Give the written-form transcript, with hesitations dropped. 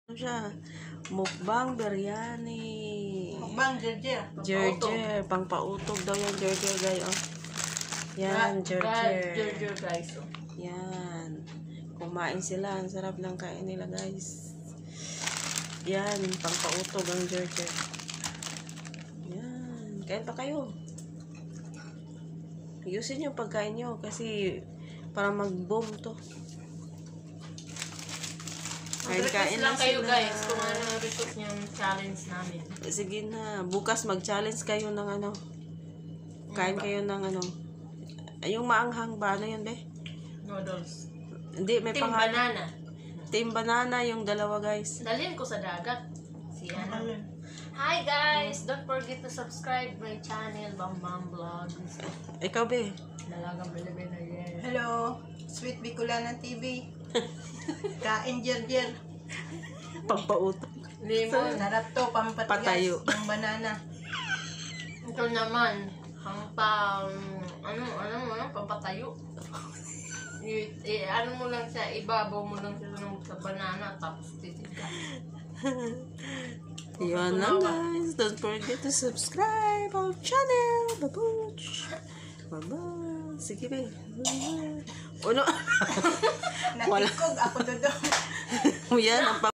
Siya, mukbang biryani. Mukbang Jerjer. Jerjer, pangpautog daw yan, Jerjer guys. Oh. Yan, Jerjer. Jerjer guys. Oh. Yan. Kumain sila, ang sarap ng kain nila guys. Yan, pangpautog ang Jerjer. Yan, kain pa kayo. Ayusin yung pagkain nyo kasi para mag-boom to. Mag-request lang kayo guys kung ano ang request nyo yung challenge namin. Sige na, bukas mag-challenge kayo ng ano. Kain kayo ng ano. Yung maanghang ba? Ano yun be? Noodles. Hindi, may Team Banana. Team Banana yung dalawa guys. Dalhin ko sa dagat. Si ano. Hi guys! Don't forget to subscribe my channel, Bam Bam Vlogs. Ikaw be? Dalagang Pilipino, yes. Hello, Sweet Bicolana TV. Kain Jerjer. Pangpautog. Limon. Sarap to, pampatigas Patayo. ng banana. Ito naman, ang pampatayo. Ano mo lang siya, ibabaw mo lang siya sa banana, tapos titigas. Yun lang guys. Don't forget to subscribe our channel. Babuch. Bye-bye. Sige be. Bye-bye. Ano? Natikog ako doon. Yan ang